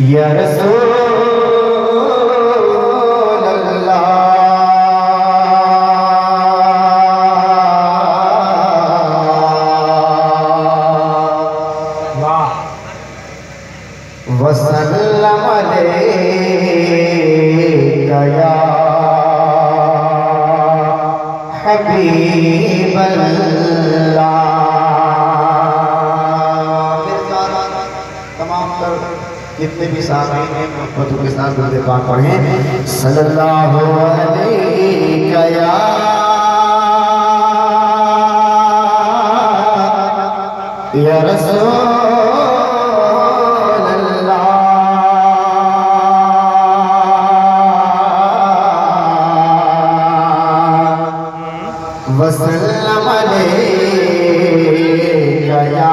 या रसूल अल्लाह वसल्लम अलैका या हबीब अल्लाह। जितने भी सामने हैं मोहब्बतों के साथ दुरूद पाक पढ़ें। सल्लल्लाहु अलैका या रसूल अल्लाह वसल्लम अलैका या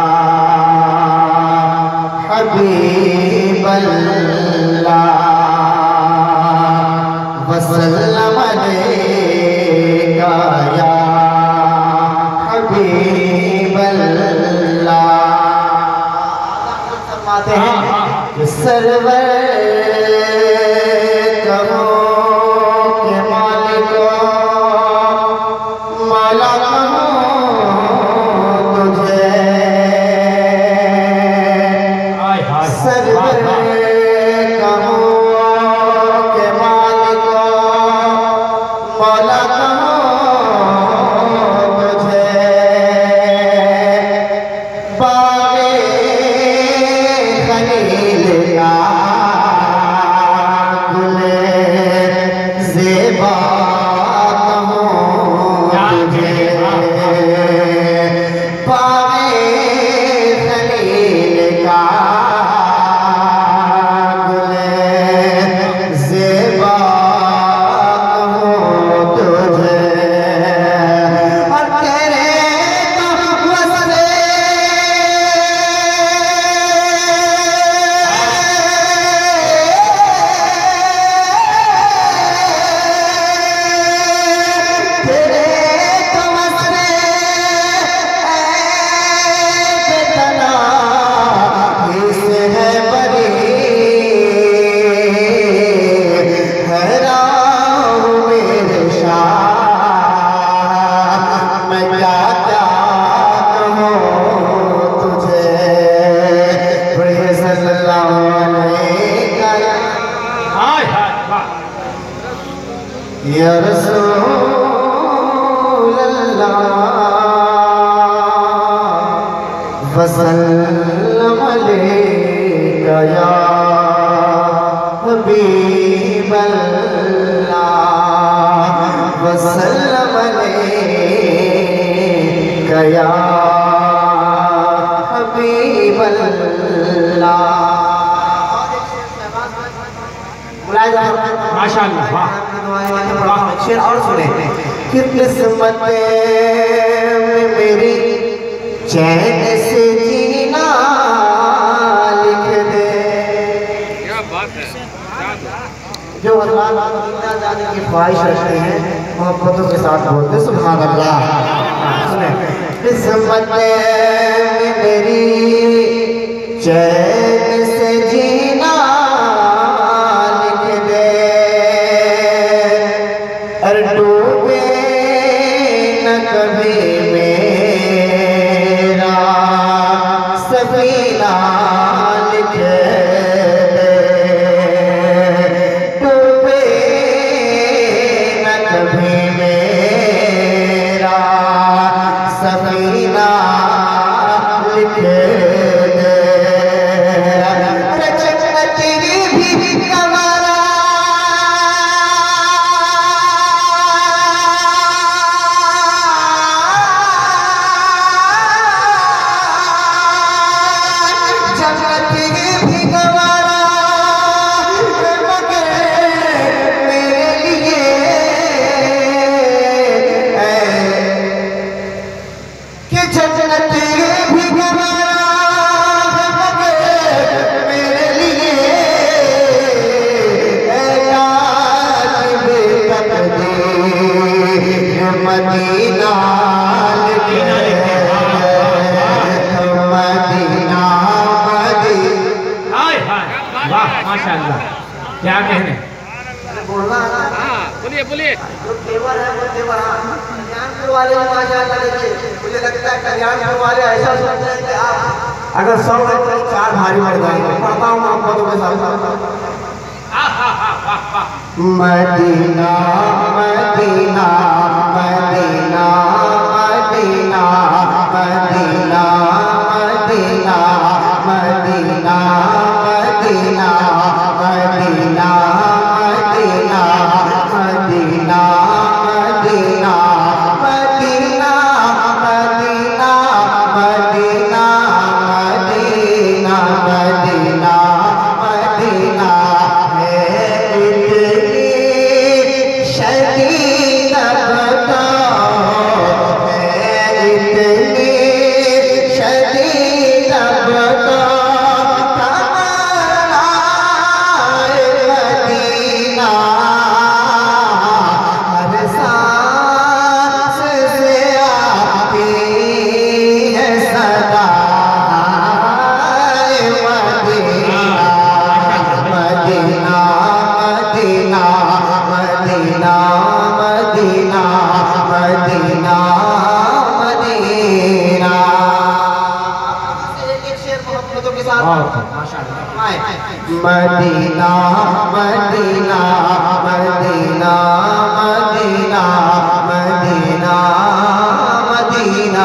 हबीब अल्लाह वसल्लम अलैका या हबीब अल्लाह। फरमाते हैं कि सरवर कहो के मालिक मौला कहो तुझे सरवर कहो के मालिक मौला कहो तुझे बागे खलील का गुले ज़ेबा कहो तुझे बागे खलील का या रसूल अल्लाह वसल्लम अलैका या हबीब अल्लाह वसल्लम अलैका या हबीब अल्लाह। माशाअल्लाह शेर और सुने कि किस्मत में मेरी चैन से जीना लिख दे। क्या बात है। जो अल्लाह मदीना जाने की ख्वाहिश रखते हैं मोहब्बतों के साथ बोलते सुभान अल्लाह। सुने किस्मत में मेरी चैन से जीना डूबे न कभी मेरा सफीना लिख दे। डूबे न कभी मेरा सफीना लिख दे। जन्नत भी गवारा माशाअल्लाह, क्या कहने। बोलना है ना? हाँ बोलिए बोलिए। जो तेवर है वो तेवर, हाँ कल्याणपुर वाले माशाअल्लाह देखिए, मुझे लगता है कल्याणपुर वाले ऐसा सोचते हैं कि आप अगर 100 में तो 4 भारी पड़ जाएंगे। पढ़ता हूँ मोहब्बतों के साथ। मदीना मदीना मदीना मदीना मदीना मदीना मदीना मदीना मदीना मदीना मदीना मदीना मदीना मदीना मदीना मदीना मदीना मदीना है इतनी शदीद बता है इतनी शदीद बता तमन्नाए मदीना हर सांस से आती है सदा मदीना मदीना मदीना मदीना मदीना मदीना मदीना। एक शेर मोहब्बतों के साथ मदीना मदीना मदीना मदीना मदीना मदीना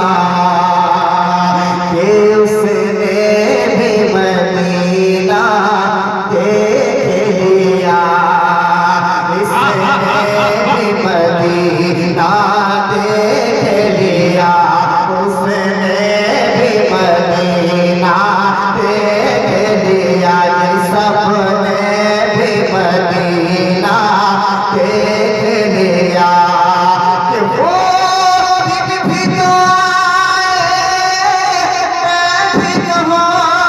के उसने भी मदीना देख लिया, इसने भी मदीना देख लिया, उसने भी मदीना देख लिया, सबने भी मदीना देख लिया कि वो दिन भी तो आए मैं भी कहूँ,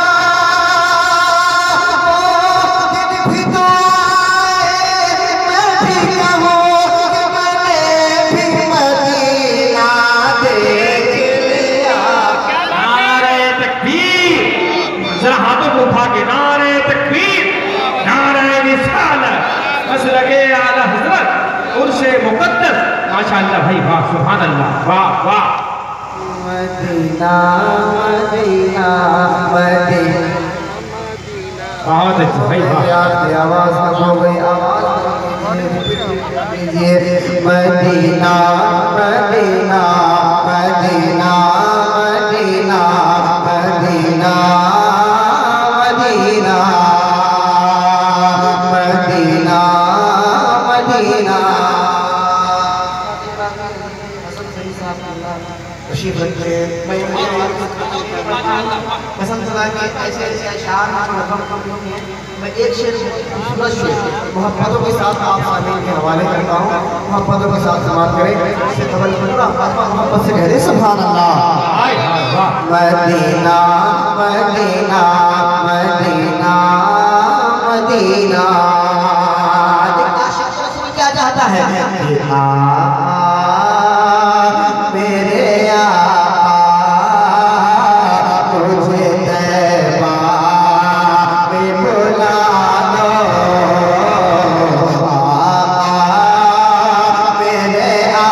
वो दिन भी तो आए मैं भी कहूँ कि मैंने भी मदीना देख लिया। नारे तकबीर, जरा हाथों को उठा के नारे तकबीर, नारे रिसालत, मसलके आला हज़रत उर्से मुक़द्दस। माशाअल्लाह भाई, वाह सुभान अल्लाह, वाह वाह। मदीना मदीना मदीना। बहुत अच्छी भाई, वाह। आपकी आवाज कम हो गई, आवाज लीजिए। मदीना मदीना मदीना मदीना मदीना मदीना मदीना मदीना। तशरीफ रखिए। कसम खुदा के ऐसे ऐसे अशार मैं एक शेर मोहब्बतों के साथ आप सामीन के हवाले करता हूँ। मोहब्बतों के साथ समाप्त करें। इससे कबल पूरा मोहब्बत से कह दे सुभान अल्लाह। मदीना मदीना मदीना मदीना। क्या चाहता है मेरे आका तुझे तैबा में बुला लो, मेरे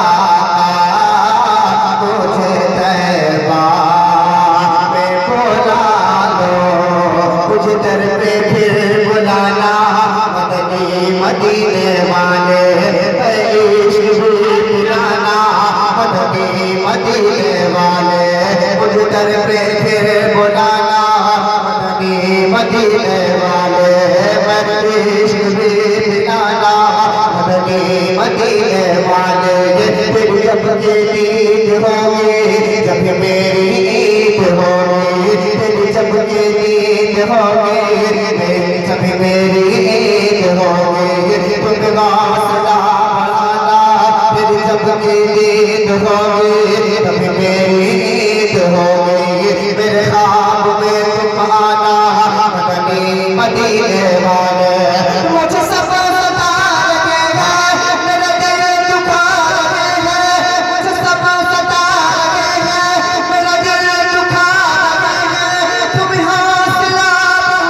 आका तुझे तैबा में बुला लो, कुछ दर पे फिर बुलाना मदनी मदीने वाले, इश्क भी पिलाना मदनी मदीने वाले, कुछ दर पे फिर बुलाना मदनी मदीने वाले, इश्क भी पिलाना मदनी मदीने वाले। फिर जब की ईद होगी, जब मेरी ईद होगी, फिर जब की ईद होगी, जब मेरी ईद होगी, तुम गौसला बढ़ाना, फिर जब की ईद होगी, तब मेरी ईद होगी, मेरे ख्वाब में तुम आना मदनी मदीने वाले। मुझे सब सता लगे हैं, मेरा दिल दुखा लगे हैं, मुझे सब सता लगे हैं, मेरा दिल दुखा लगे हैं, तुम हौसला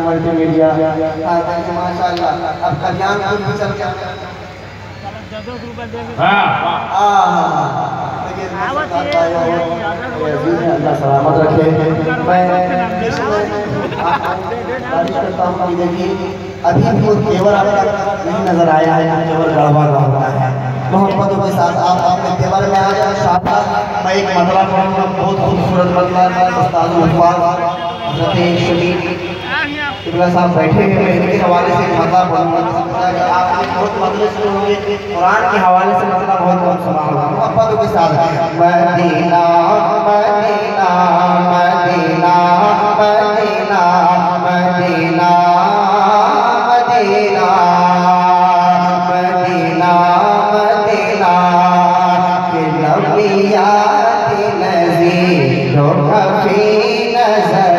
मल्टीमीडिया। माशाल्लाह अब कल्याणपुर भी चल गया। अल्लाह सलामत रखे। मैं करता हूँ कि देखिए अभी भी वो तेवर आपका नहीं नजर आया है, तेवर गड़बड़ होता है। मोहब्बतों के साथ आप अपने तेवर में आ जाए। शाबाश। मैं एक मतला पढ़ूंगा, बहुत खूबसूरत मतला है। उस्ताद इब्ला साहब बैठे हैं, मैं इनके हवाले से मतला पढ़ूंगा। आप बहुत मतले सुने होंगे, कुरान के हवाले से मतला बहुत सुना होगा। मोहब्बतों के साथ मदीना मदीना मदीना मदीना मदीना मदीना मदीना मदीना के नबिया के नज़ीरों की नजर।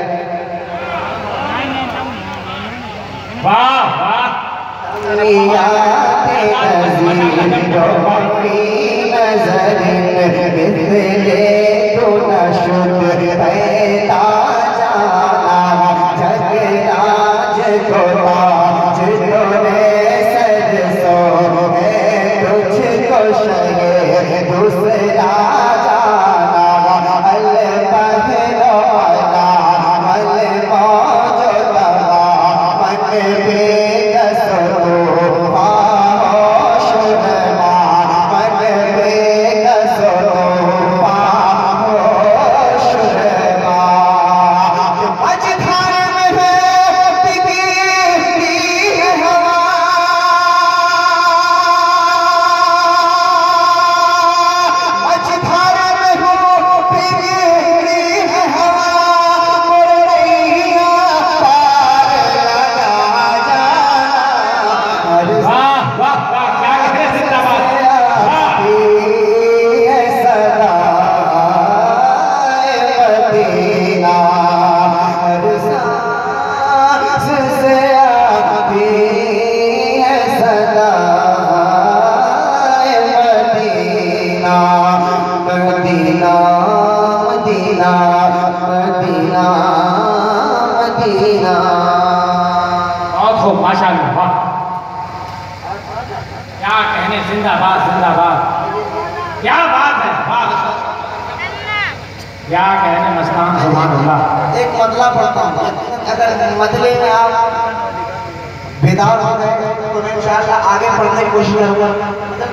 वाह वाह। नबिया के नज़ीरों की नजर मिले तो नशुद पैदा जाना जगराज को ताज तोरे सज सो है तुझको शये दूसरा जाना। अल पहलो अला अल मौजो तबा मन बेकस तो पाहोश रमा मन बेकस तो पाहोश रमा। मझधार में है बिगड़ी हवा मझधार में हो बिगड़ी हवा मोर रैया पार लगा जाना। वाह वाह वाह। क्या कहते हैं जिंदाबाद। वाह। सदा मदीना हर सांस से आती है सदा मदीना मदीना मदीना मदीना मदीना। बहुत खूब माशाल्लाह। वाह क्या कहने। जिंदाबाद जिंदाबाद। क्या बात है। वाह क्या कहने। मस्तान सुभान अल्लाह। एक मतला पढ़ता हूँ, अगर मतले में आप बेदार हो गए तो मैं इंशाअल्लाह आगे पढ़ने की कोशिश करूँगा।